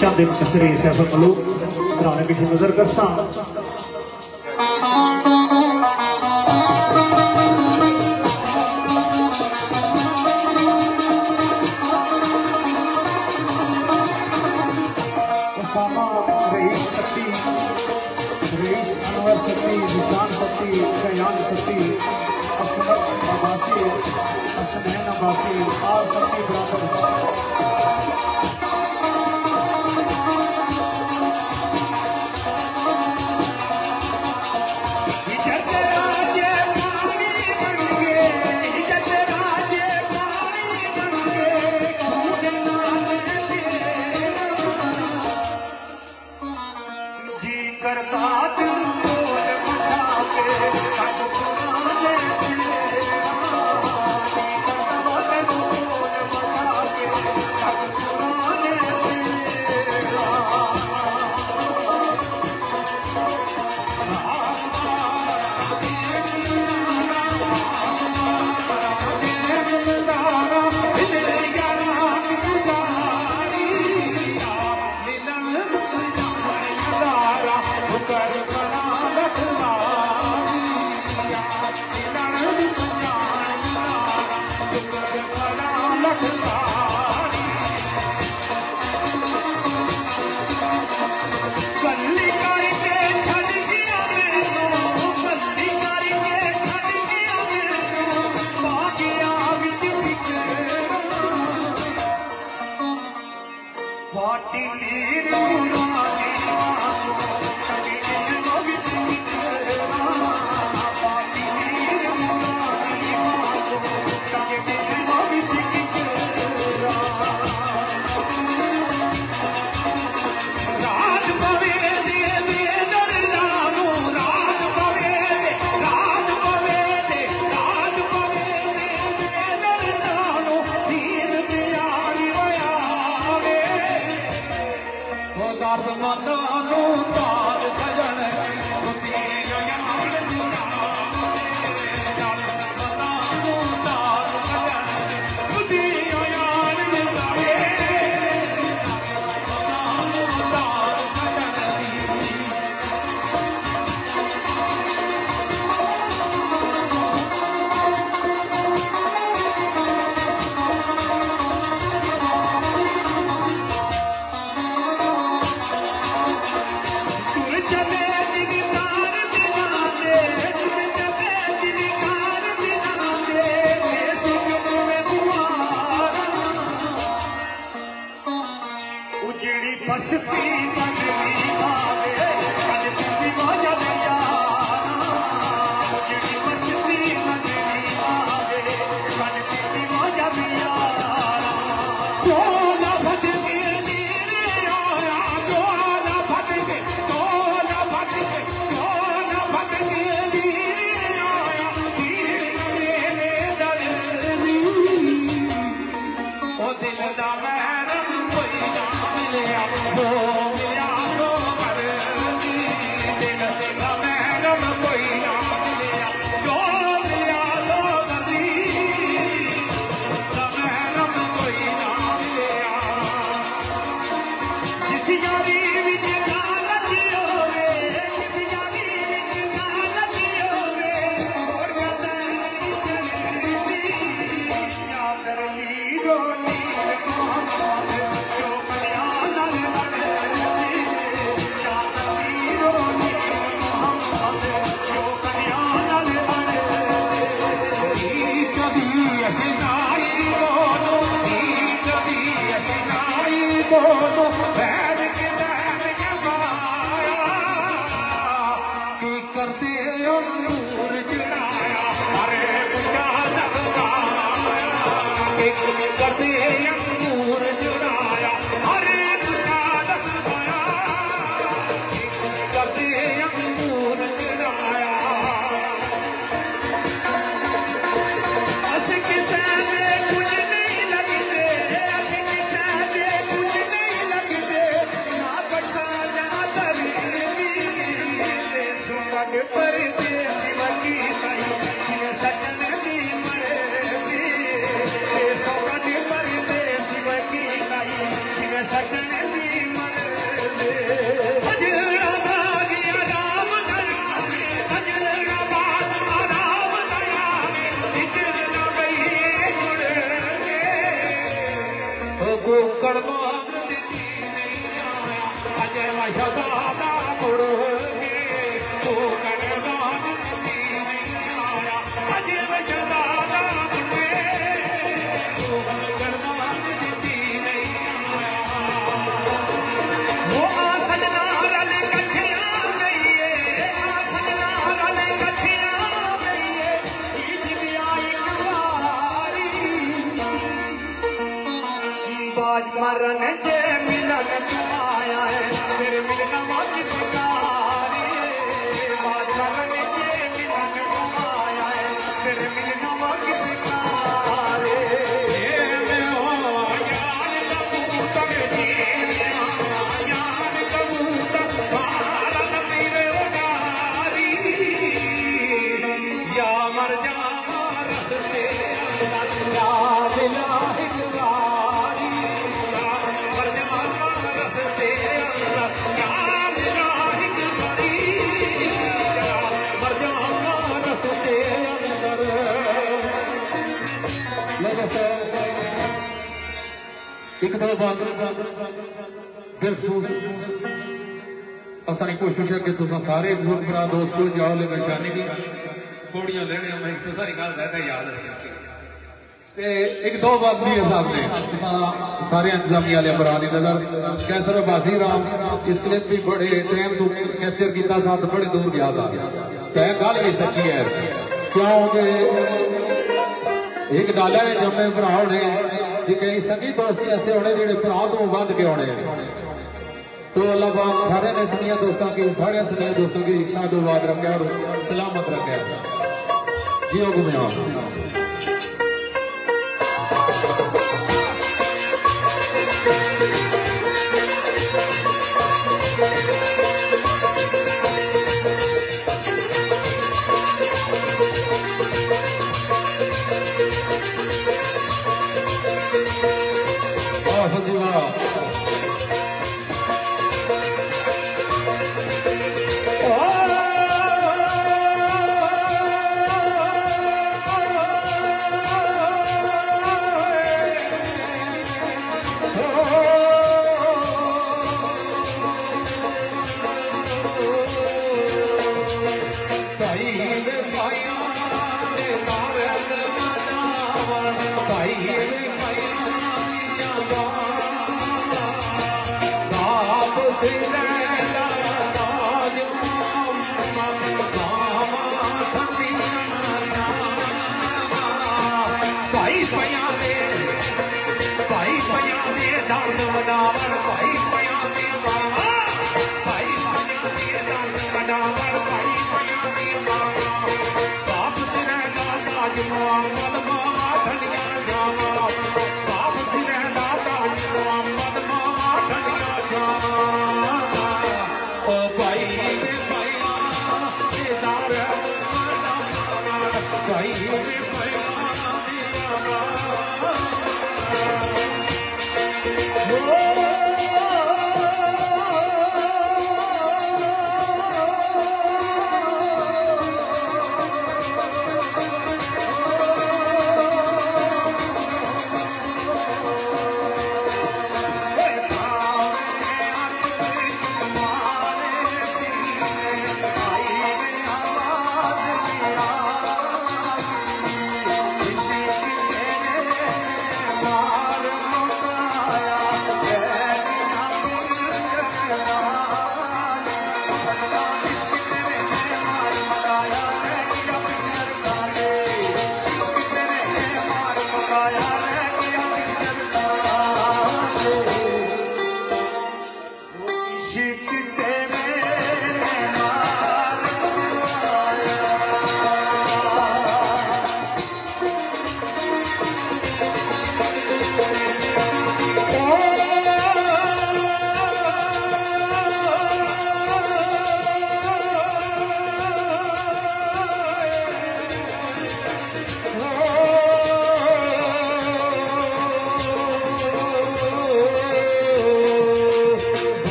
चंद कसरे सैफुल मलूक घराने की नजर करसा उसामा रईस शक्ति रईस अनवर शक्ति निशान शक्ति कयान शक्ति अफसर अब्बासी हसनैन अब्बासी और शक्ति बराबर शहजादा मुड़ के वो कनदान नहीं आया अजीब शहजादा मुड़े वो कनदान नहीं आया वो सजना रल कठिया नहीं है सजना रल कठिया नहीं है बीच भी आई कुआरी बाज मरन जे मिलन आया है फिर मिलना वाकी शिकारी बाज मरन जे मिलन आया है फिर मिलना वाकी शिकारी मैं हो यार कबूतर जी यार कबूतर भारत मेरे उडारी या मर जा रस्ते या दिला हिजवारी मर जा रस्ते या दिला हिजवारी मर जा रस्ते अंदर एक दो बात दिलसूस असानी कोशिश है कि तुम सारे बुजुर्ग भरा दोस्तों जाओ ले निशानी की पौड़ियां लेने मैं तो सारी गल रहता याद रखी ते एक दो बात भी साहब ने सारे इंतजामी वाले भरा ने नजर कैसर बासी राम इस क्लिप भी बड़े टाइम तो कैप्चर किया था तो बड़े दूर गया था क्या गल भी सच्ची है क्योंकि एक गाला ने जमे भरा होने जी कई सगी दोस्त ऐसे होने जो भरा तो वध के होने तो अल्लाह पाक सारे ने सनिया दोस्तों की सारे सनिया दोस्तों की शादुबाद रखे और सलामत रखे जियो घूमया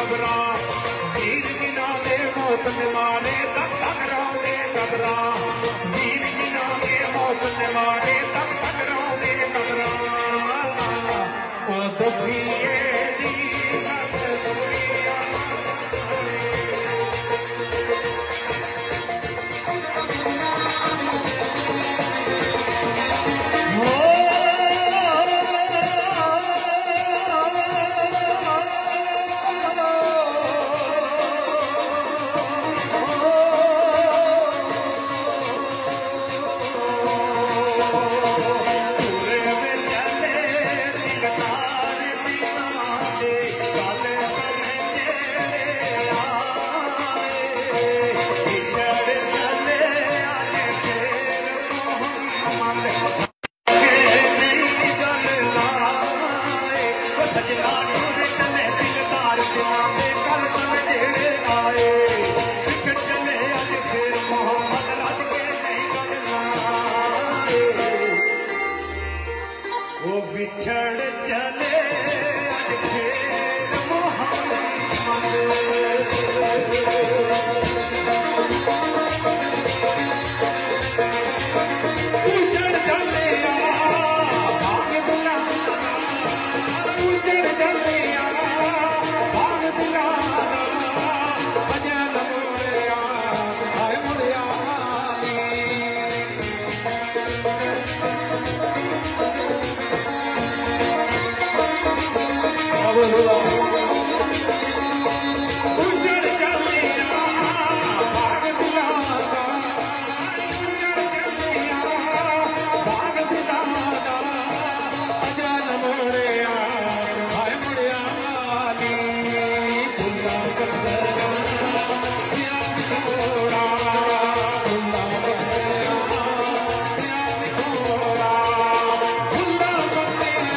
कबरा वीर जिना दे मौत ने मारे तक टकराउंदे कबरा वीर जिना दे मौत ने मारे तक टकराउंदे कबरा ओ दुखिए दी सत दुनिया बिछड़ चले आज फिर मोहम्मद उजड़ चले भाग बुला उजड़ चले भाग बुला अजल मुड़िया हाय मुड़िया उजड़ चलिया भाग बुलादा उजड़ चलिया भाग बुलादा अजल मुड़िया हाय मुड़िया वाली बुला कर दिया छोड़ा बुला कर दिया छोड़ा बुला कर दिया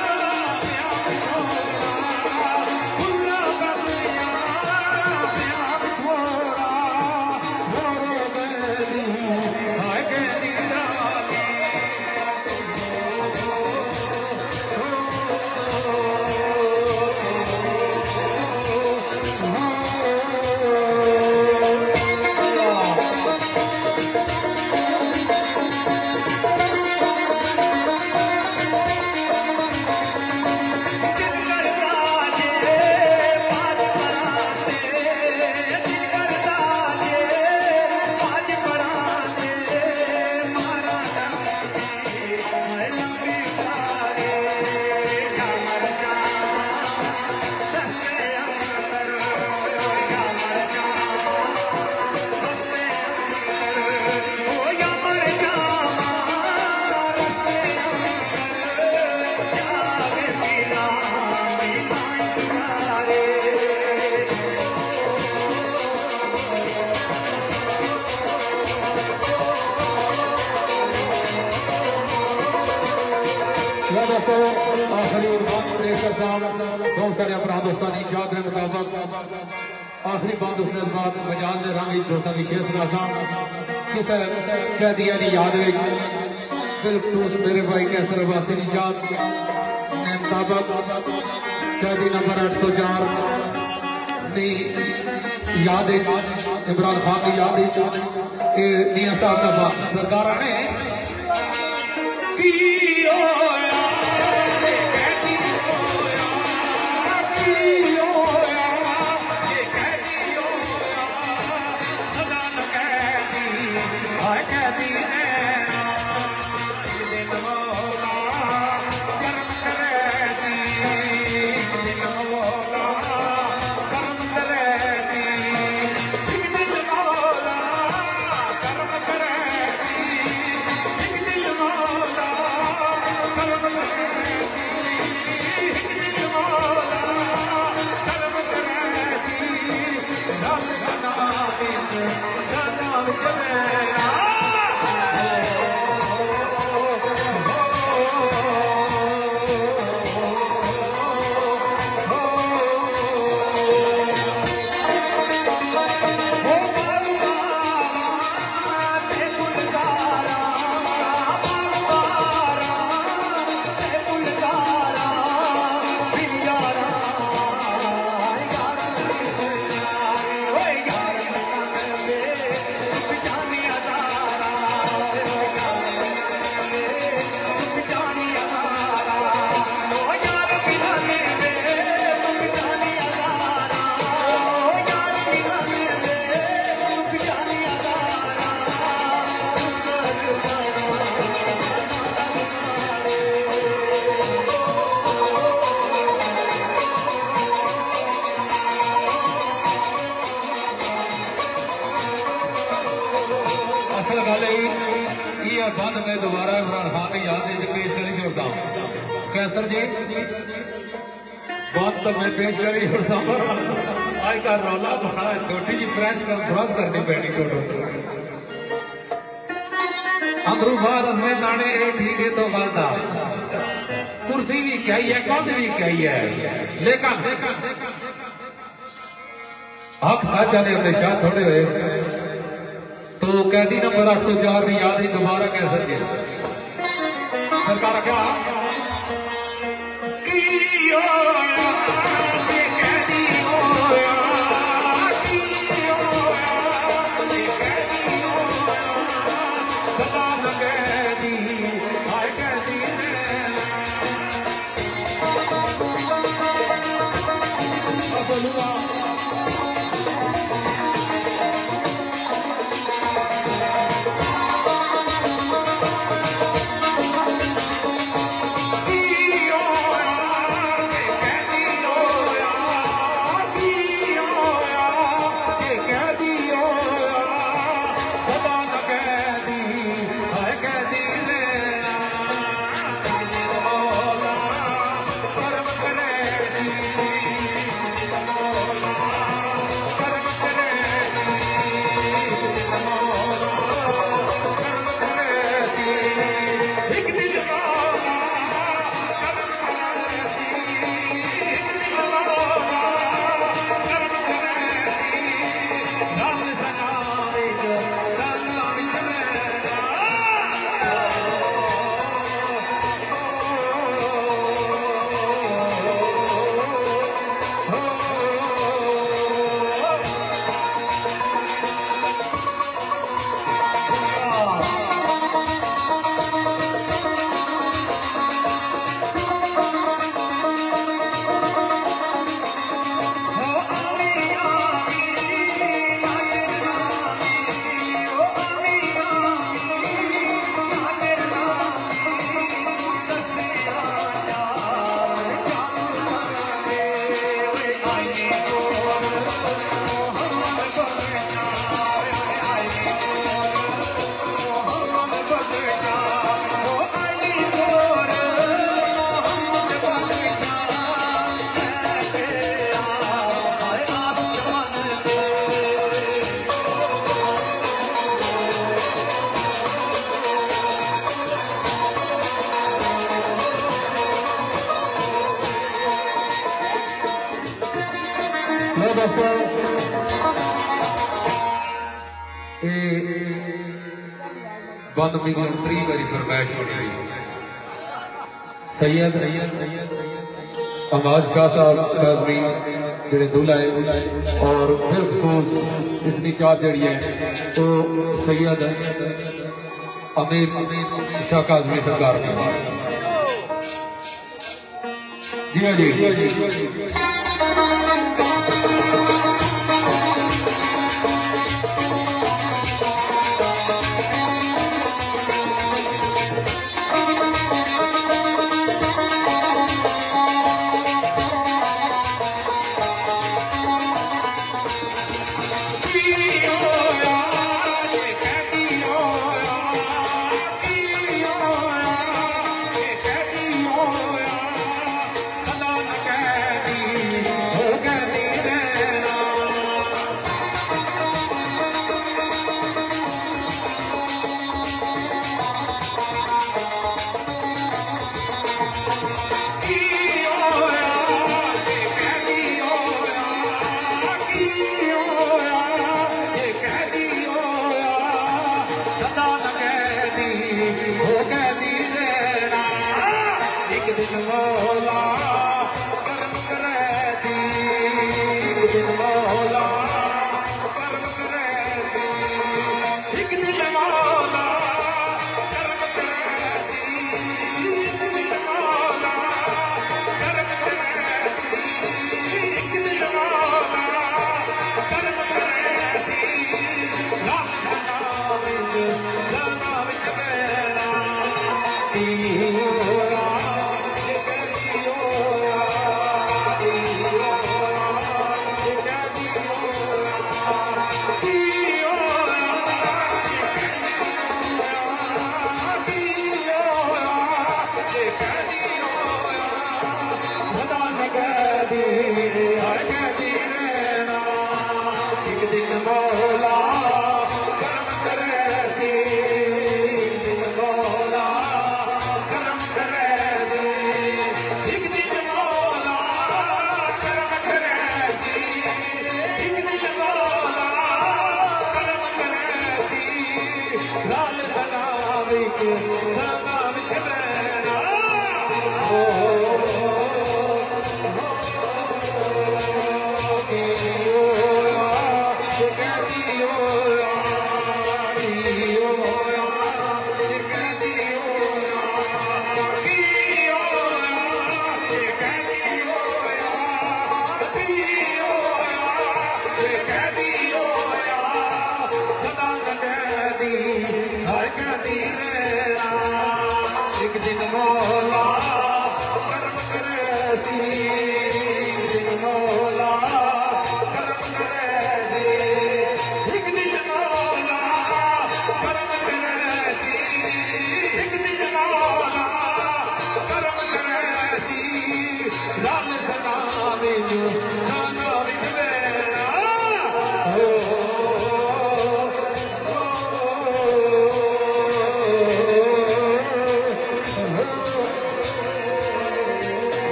आखिरी बहुत सारे अपराध दोस्तों की याद के मुताबिक आखिरी बात उसने बाद बजाज ने रंग दोस्तों की शेर सुना किस कैदिया की याद बिलखसूस मेरे भाई कैसर अब्बासी की याद ने मुताबिक कैदी नंबर 804 ने याद इमरान खान की याद मियां साहब का सरकार ने गल ये बंद में दोबारा इमरान खान ने याद है पेश करी छोड़ता हूँ कैसर जी बंद तो मैं पेश करी छोड़ता हूँ आज का रौला बड़ा छोटी जी प्रेस करनी पैनी टोटो अंदरूबाद उसमें दाने ठीक है तो गलता कुर्सी भी क्या है कौन भी क्या है लेकिन हक साझा ने हमेशा थोड़े हुए तो कैदी नंबर 804 की याद ही दोबारा कह सके सरकार क्या बंद मिलियन 3 बारी फरमाइश होनी सैयद अहमद शाह साहब काजमी जेडे दूल्हा है और फिर खसूस इसकी चार जड़ी है तो सैयद अमीर शाह काजमी सरकार जी जी दिन मौला करम करे दी दिन